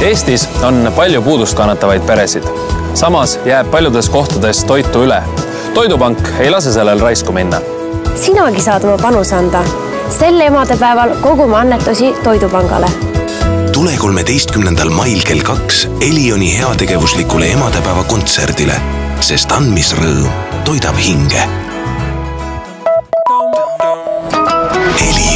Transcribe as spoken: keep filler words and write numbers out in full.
Eestis on palju puudust kannatavaid peresid. Samas jääb paljudes kohtades toitu üle. Toidupank ei lase sellel raisku minna. Sinagi saad oma panus anda. Sel emadepäeval kogume annetusi Toidupangale. Tule kolmeteistkümnendal mail kell kaks Elioni heategevuslikule emadepäeva kontserdile, sest andmisrõõm toidab hinge. Eli